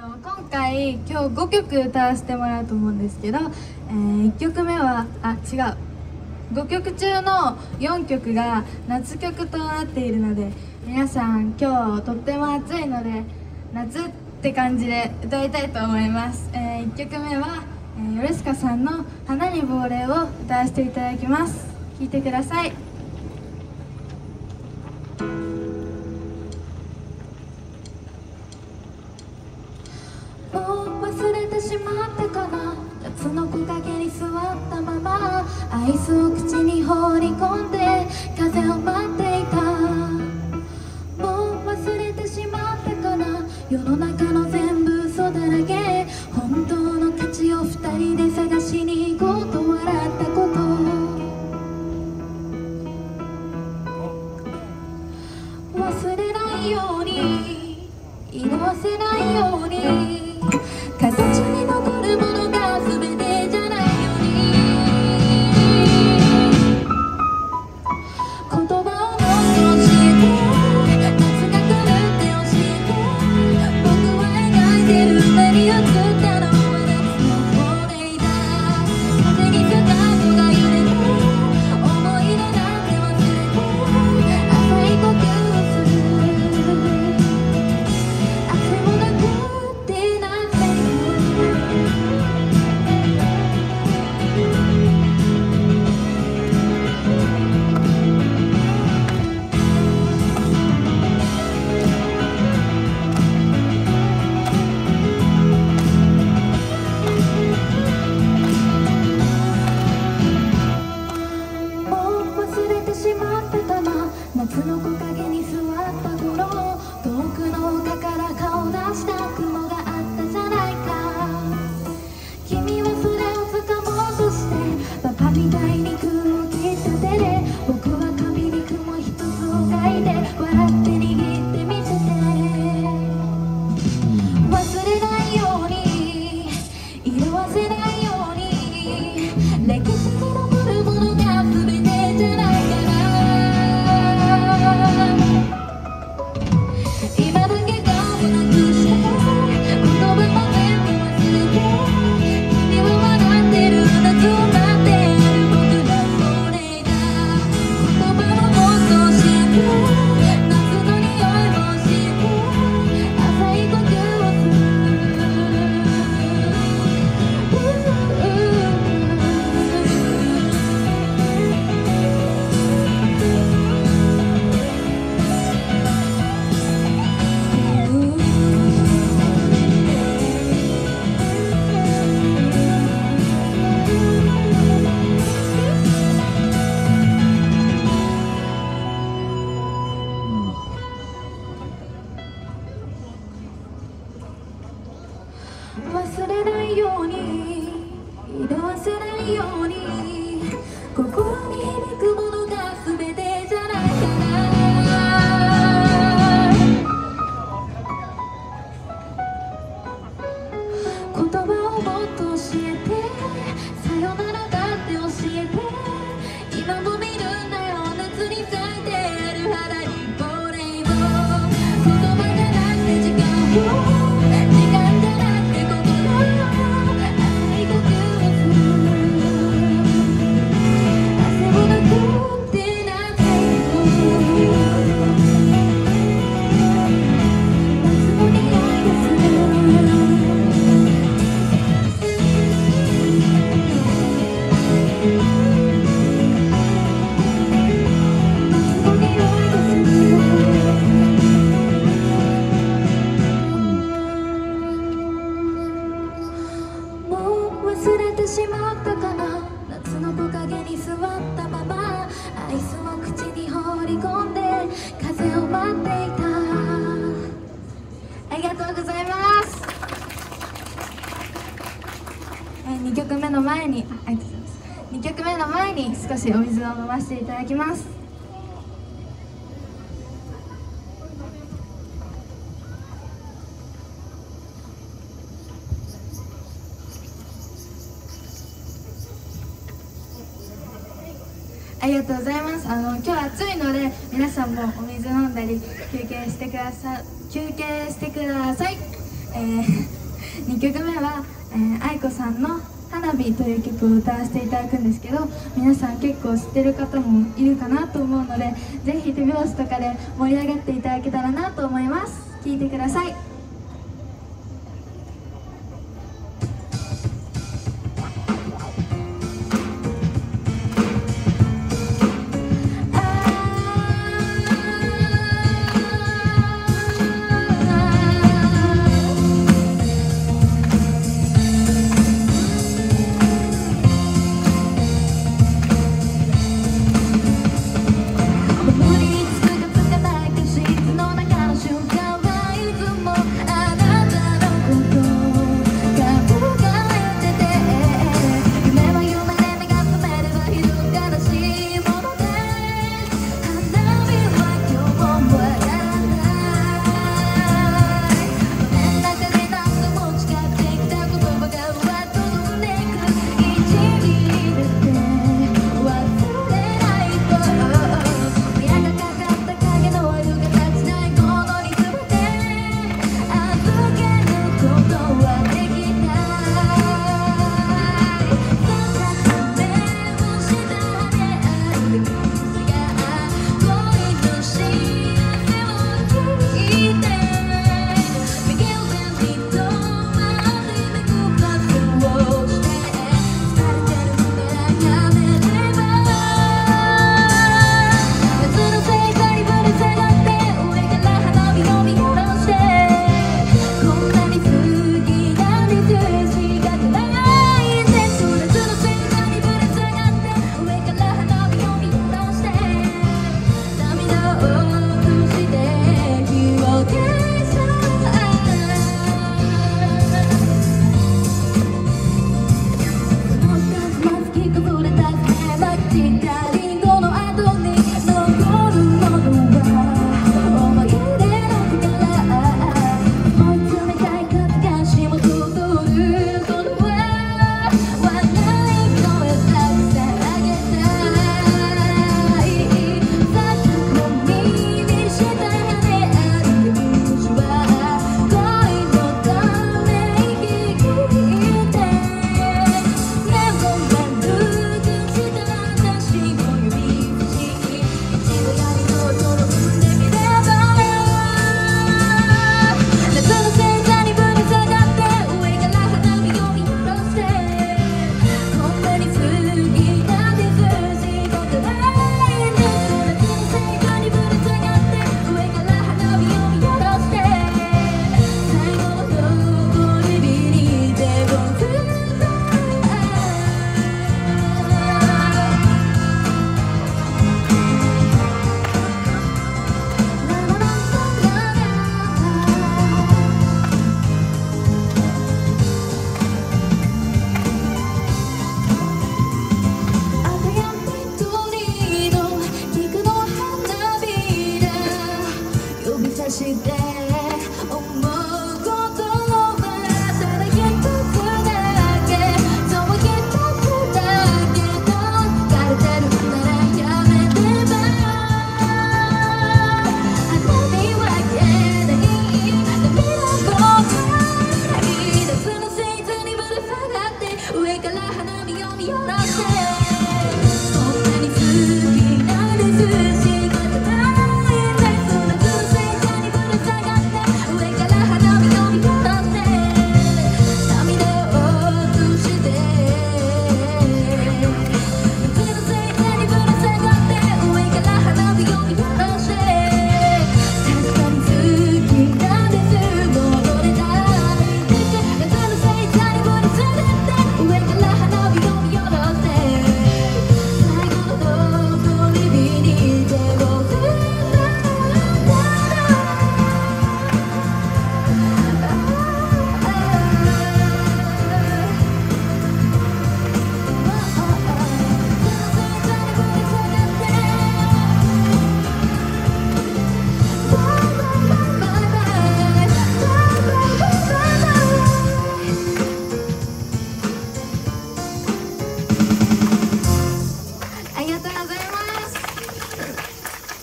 今回今日5曲歌わせてもらうと思うんですけど、1曲目は違う5曲中の4曲が夏曲となっているので、皆さん今日とっても暑いので夏って感じで歌いたいと思います。1曲目は、ヨルシカさんの「花に亡霊」を歌わせていただきます。聴いてください。もう忘れてしまったかな、夏の木陰に座ったままアイスを口に放り込んで風を待っていた。もう忘れてしまったかな、世の中の全部嘘だらけ、本当の価値を二人で探しに行こうと笑ったこと、忘れないように色褪せないように、形に残るものが全てじゃないように、言葉をもっと教えて、夏が来るって教えて、僕は描いてる目に映ったのは夏の亡霊だ。風に片方が揺れて、思い出なんて忘れて、浅い呼吸をする、汗もなくってなんてもう忘れてしまったかな、夏の木陰に座った頃、遠くの丘から顔出した雲があったじゃないか。君はそれを掴もうとしてバカみたいに空を切った手で、僕は紙に雲一つを描いて笑って握ってみせて、忘れないように色褪せないように、歴史に残るものが全てじゃないかな。今だけ顔をなくして言葉も全部忘れて、君は笑ってる夏を待っている僕の亡霊だ。言葉ももっと教えて、夏の匂いも教えて、浅い呼吸をする、忘れないように色褪せないように、心に響くものが全てじゃないかな。言葉をもっと教えて、さよならだって教えて、今も見るんだよ夏に咲いてる花に亡霊を、言葉じゃなくて時間を、時間じゃなくて心を、浅い呼吸をする、汗もなくってなんて言う、夏の匂いがする、忘れてしまったかな、夏の木陰に座ったままアイスを口に放り込んで風を待っていた。ありがとうございます。2曲目の前に2曲目の前に少しお水を飲ませていただきます。ありがとうございます。今日暑いので皆さんもお水飲んだり休憩してください。 2曲目は、愛子さんの「花火」という曲を歌わせていただくんですけど、皆さん結構知ってる方もいるかなと思うので、ぜひ手拍子とかで盛り上がっていただけたらなと思います。聴いてください。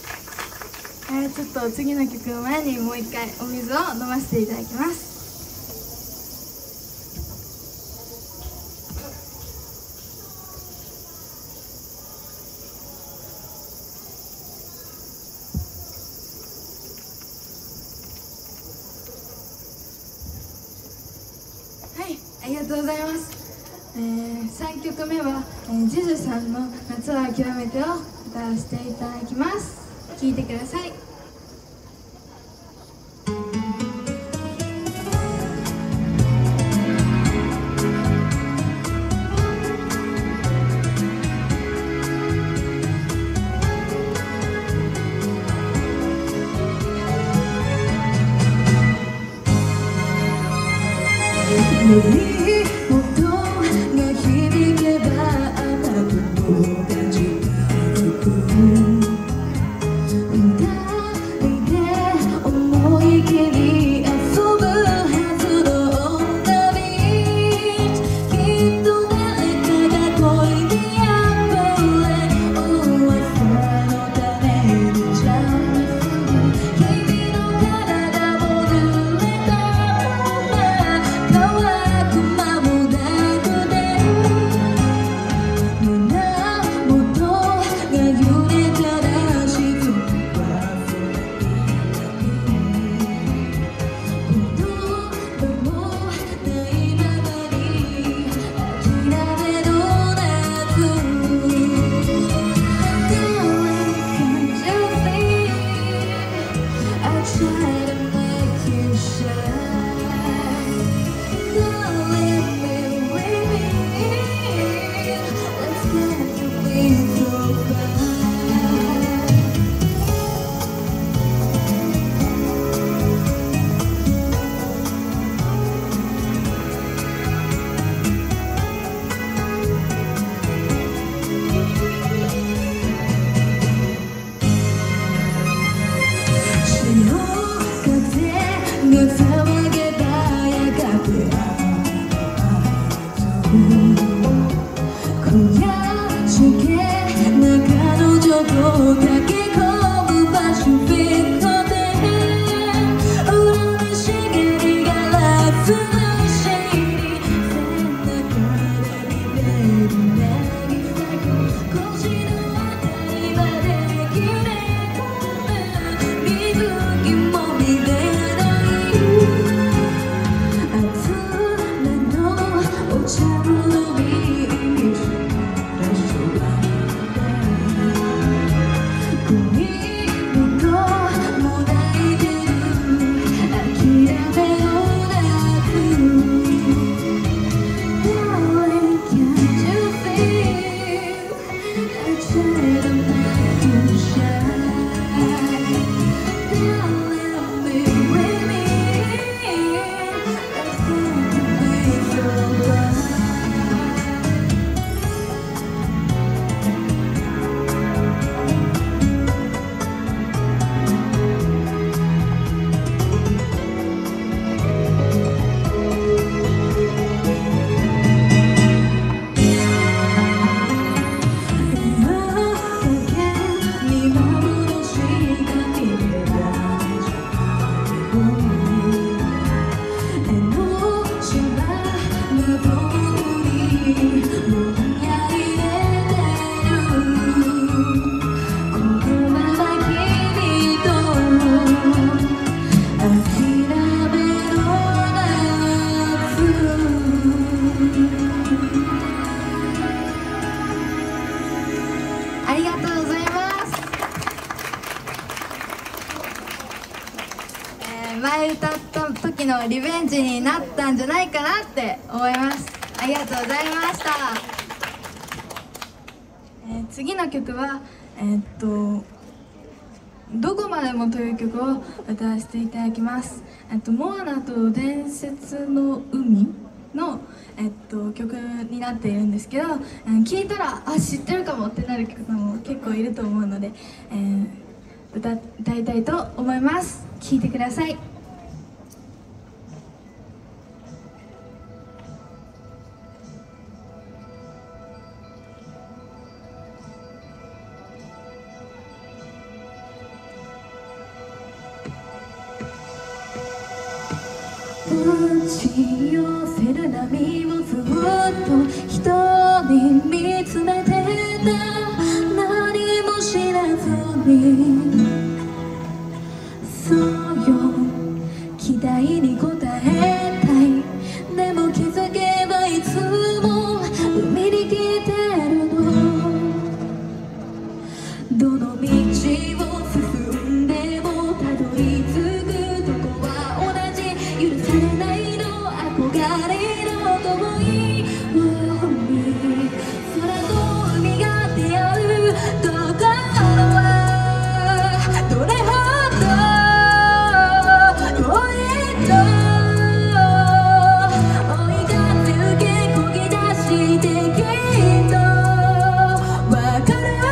ちょっと次の曲の前にもう一回お水を飲ませていただきます。 りがとうございます。3曲目は、JUJU さんの「夏は諦めて」を歌わせていただきます。聴いてください。より音が響けばあなたのが近づく二人で思い切り遊ぶはずの女にきっと誰かが恋に破れ噂の種にじゃなく君の体も濡れたありがとうございます。前歌った時のリベンジになったんじゃないかなって思います。ありがとうございました。次の曲はどこまでもという曲を歌わせていただきます。モアナと伝説の海の、曲になっているんですけど、聴いたら知ってるかもってなる方も結構いると思うので、歌いたいと思います。聴いてください。打ち寄せる波をずっと一人見つめてた、何も知らずに。そうよ、期待に応えたい、でも気づけばりの遠い海、空と海が出会うところはどれほど遠いと追い風受けこぎ出してきっとわかる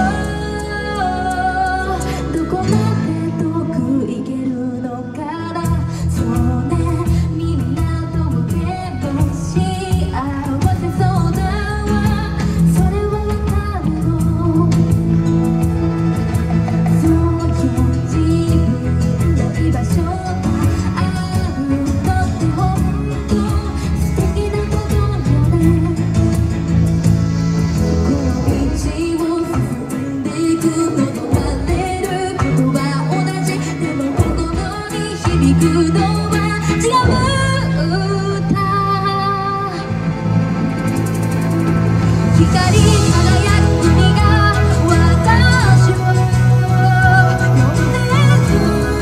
とどこまで遠く行けるのかな。そうね、みんなとも手をし合わせそうだわ。それはわかるの。そういう自分の居場所があるのってほんと素敵なことよね。この道を進んでいくのとなれることは同じ。でも心に響くのは違う歌。光り輝く海が私を呼んでる。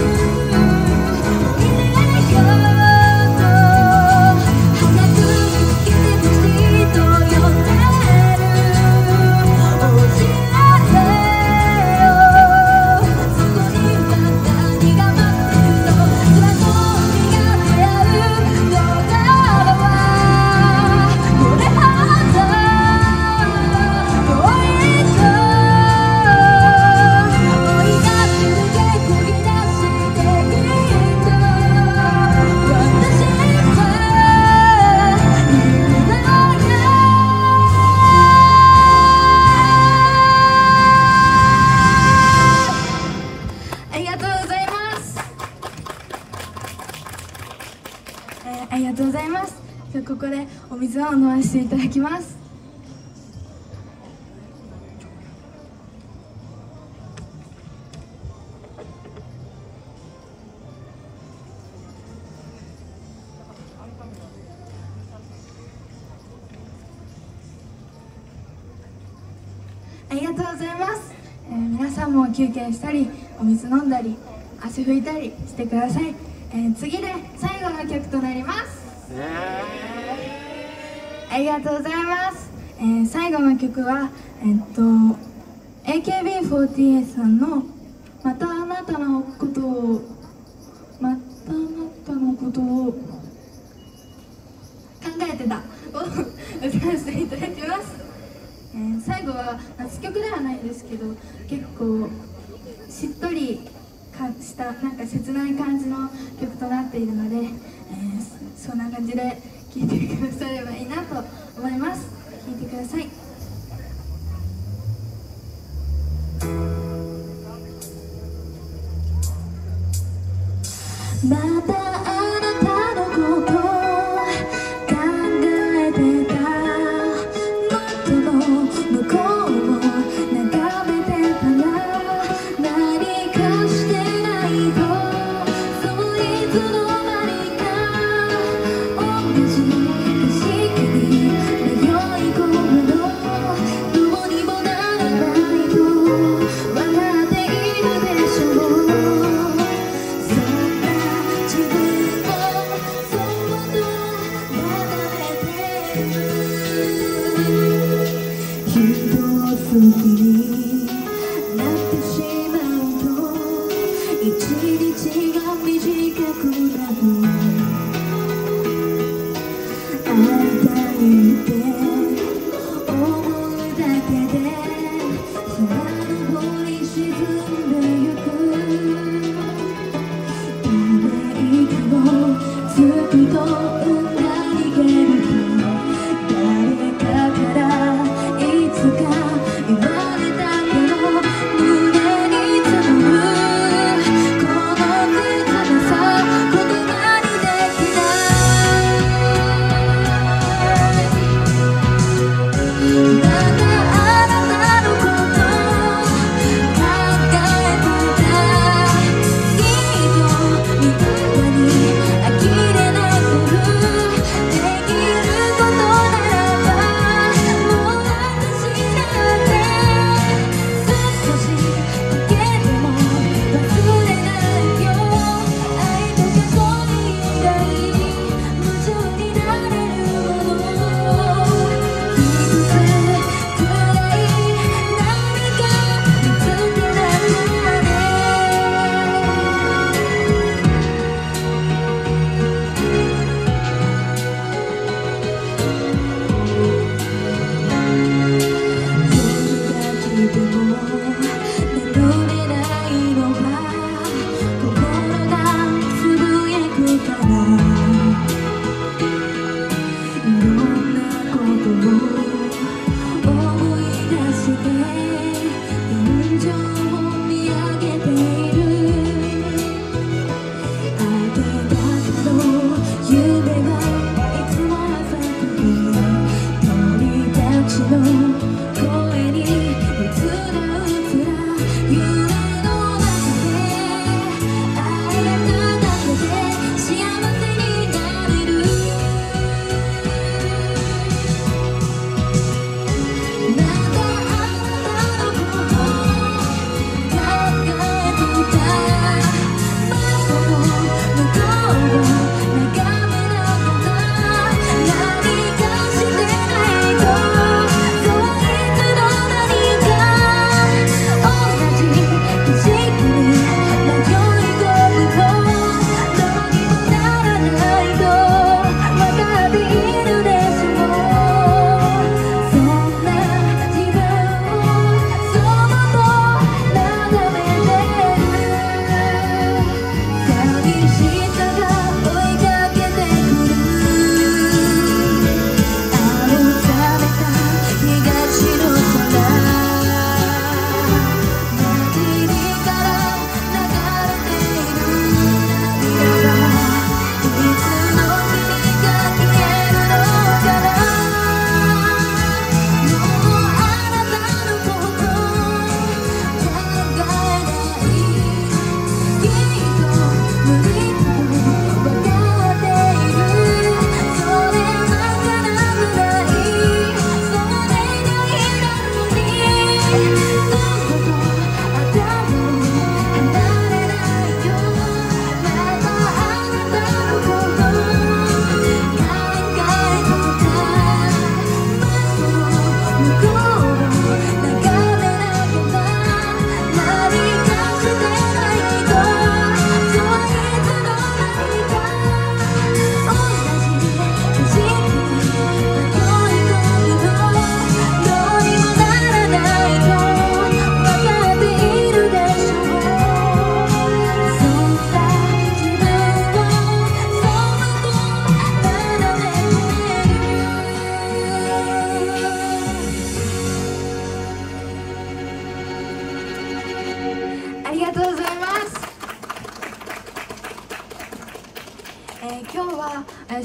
おいでよと早く見つけてほしいと呼んでる。教えてよ、そこには何が待ってるの。空と海が出会うところはどれほど遠いと追い風受けこぎ出してきっと私はいるのよ。ありがとうございます。ありがとうございます。じゃあここでお水を飲ませていただきます。ありがとうございます。皆さんも休憩したりお水飲んだり足拭いたりしてください。次で最後の曲となります。ありがとうございます。最後の曲はAKB48 さんの「またあなたのことを考えてた」を歌わせていただきます。最後は夏曲ではないんですけど、結構しっとりしたなんか切ない感じの曲となっているので、そんな感じで聴いてくださればいいなと思います。聴いてください。またあなたのこと考えてた。もっとの向こうを眺めてたら何かしてないと、そういつの間にか同じ景色に迷い込むの。どうにもならないと分かっているでしょう。そんな自分をそっと眺めてる。人を好きになってしまうと一日が短くなる。会いたいって思うだけで空の方に沈んでゆく。ため息をつくと運が逃げると誰かからいつか言われた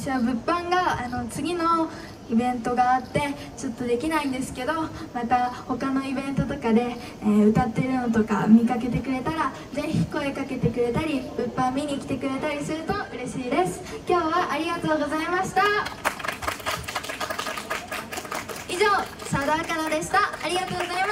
私は物販が次のイベントがあってちょっとできないんですけど、また他のイベントとかで、歌ってるのとか見かけてくれたらぜひ声かけてくれたり物販見に来てくれたりすると嬉しいです。今日はありがとうございました。以上、佐田茜でした。ありがとうございました。